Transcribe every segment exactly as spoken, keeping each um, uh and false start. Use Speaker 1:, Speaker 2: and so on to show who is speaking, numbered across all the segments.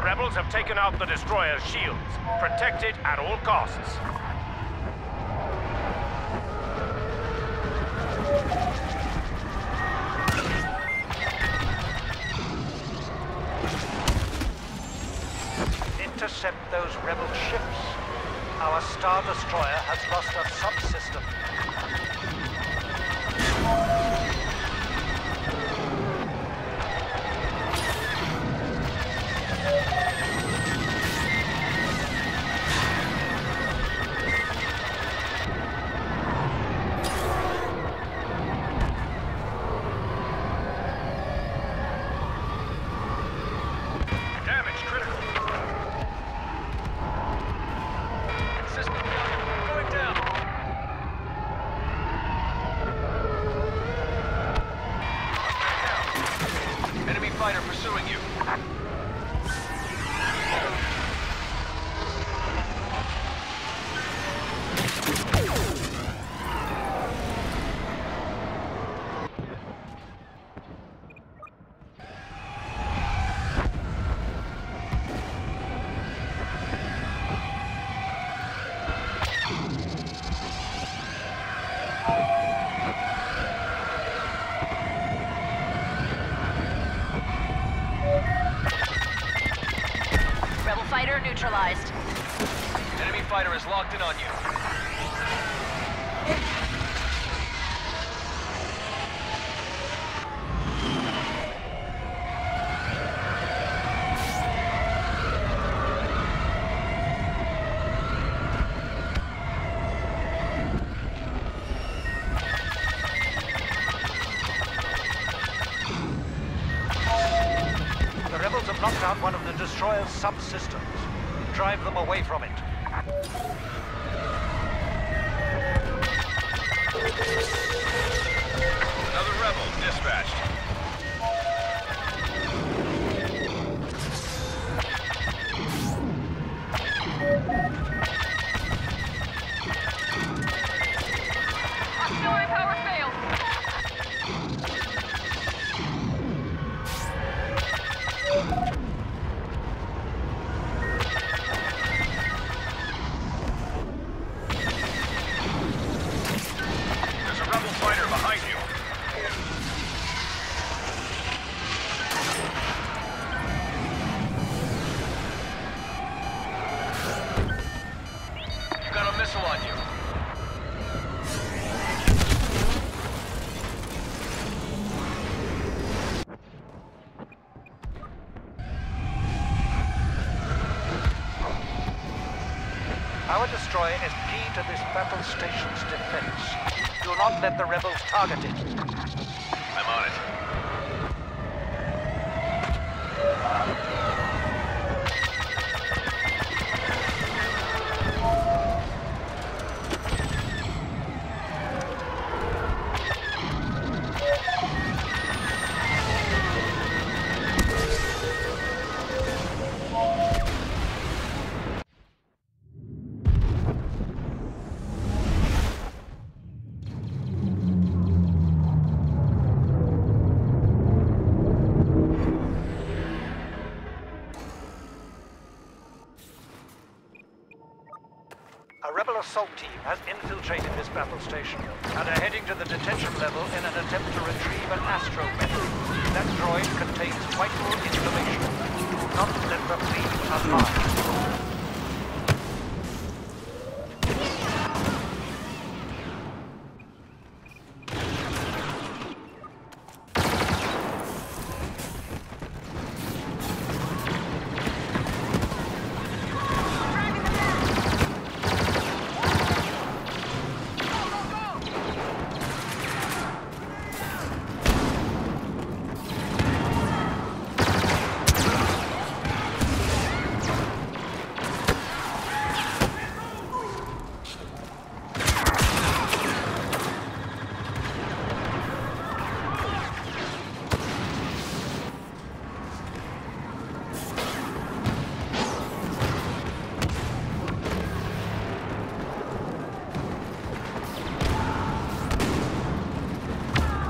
Speaker 1: rebels have taken out the destroyer's shields. Protect it at all costs.
Speaker 2: Intercept those rebel ships. Our Star Destroyer has lost a subsystem.
Speaker 3: Fighter pursuing you.
Speaker 4: Fighter neutralized.
Speaker 3: Enemy fighter is locked in on you.
Speaker 2: The rebels have knocked out one of the destroyer's subsystems. Drive them away from it.
Speaker 3: Another rebel dispatched.
Speaker 4: Auxiliary power failed.
Speaker 3: There's a rebel fighter behind you. You've got a missile on you.
Speaker 2: Our destroyer is key to this battle station's defense. Do not let the rebels target it.
Speaker 3: I'm on it.
Speaker 2: A rebel assault team has infiltrated this battle station and are heading to the detention level in an attempt to retrieve an astromech. That droid contains vital information. Do not let them leave unharmed.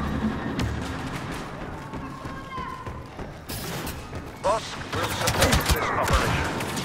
Speaker 2: Bosk will support. this operation.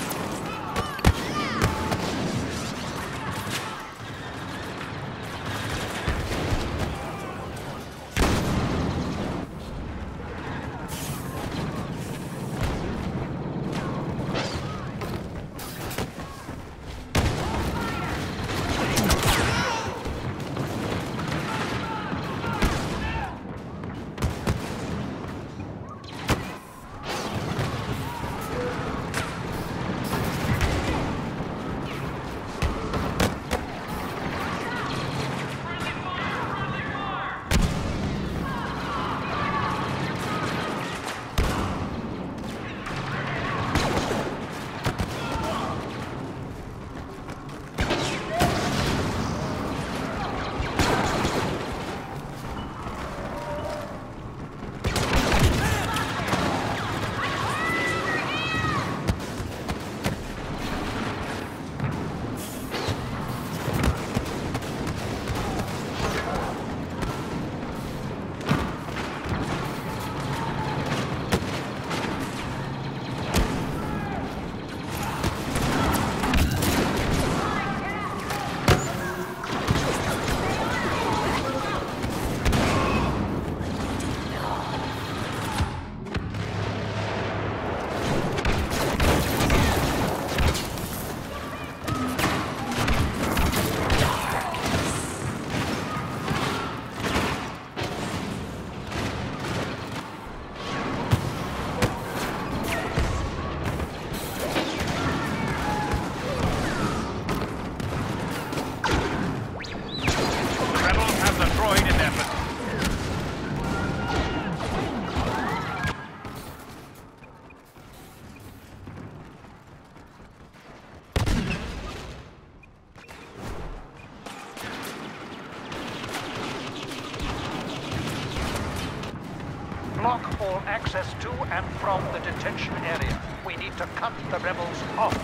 Speaker 2: Block all access to and from the detention area. We need to cut the rebels off.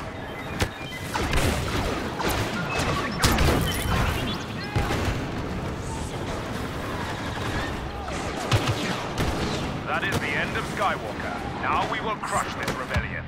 Speaker 1: That is the end of Skywalker. Now we will crush this rebellion.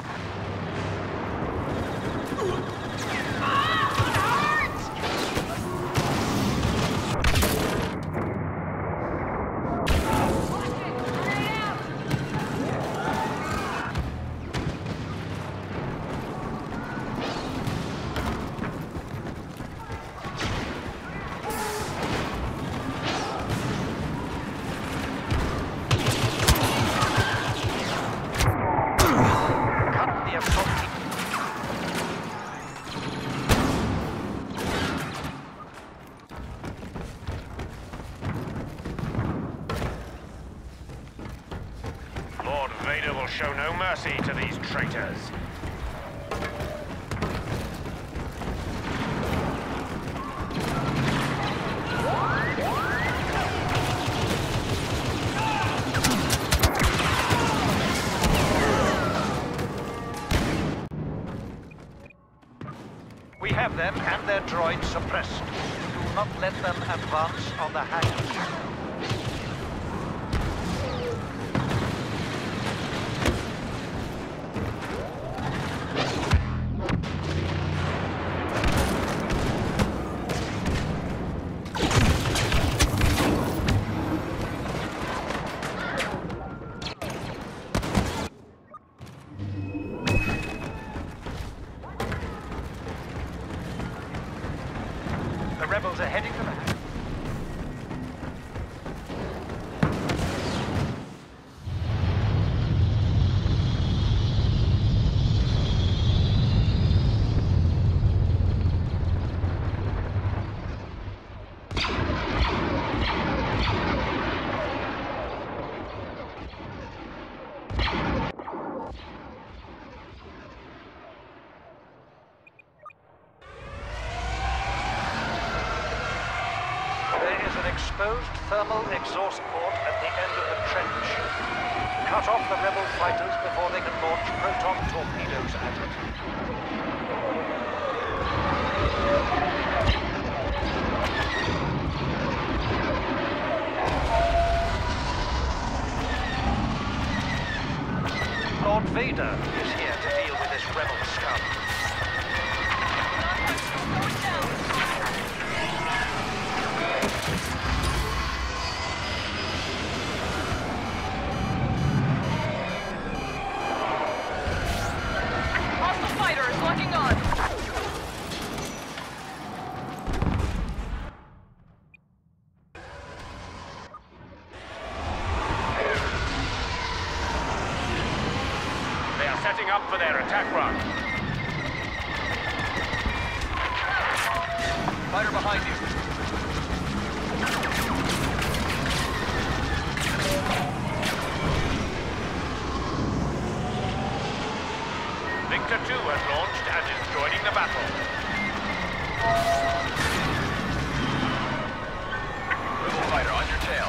Speaker 1: Lord Vader will show no mercy to these traitors.
Speaker 2: We have them and their droids suppressed. Do not let them advance on the hangars. The rebels are heading to the hangar. Exposed thermal exhaust port at the end of the trench. Cut off the rebel fighters before they can launch proton torpedoes at it. Lord Vader is here to deal with this rebel scum.
Speaker 5: Hostile fighter is locking on.
Speaker 1: They are setting up for their attack run.
Speaker 3: Fighter behind you.
Speaker 1: Victor two has launched and is joining the battle.
Speaker 3: Rebel fighter on your tail.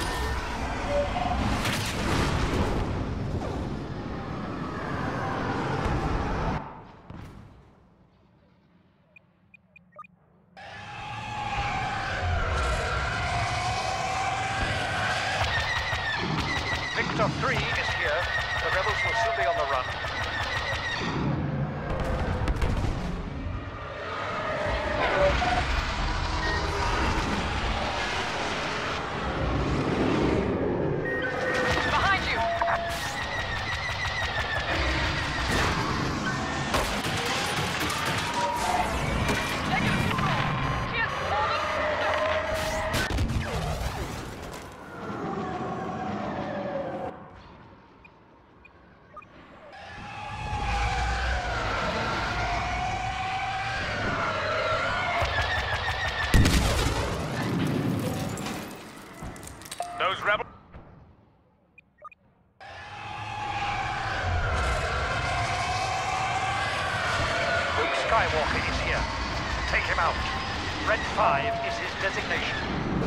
Speaker 2: Victor three is here. The rebels will soon be on the run.
Speaker 5: Behind you. Negative control. Can't hold it.
Speaker 1: Those rebels...
Speaker 2: Luke Skywalker is here. Take him out. Red five is his designation.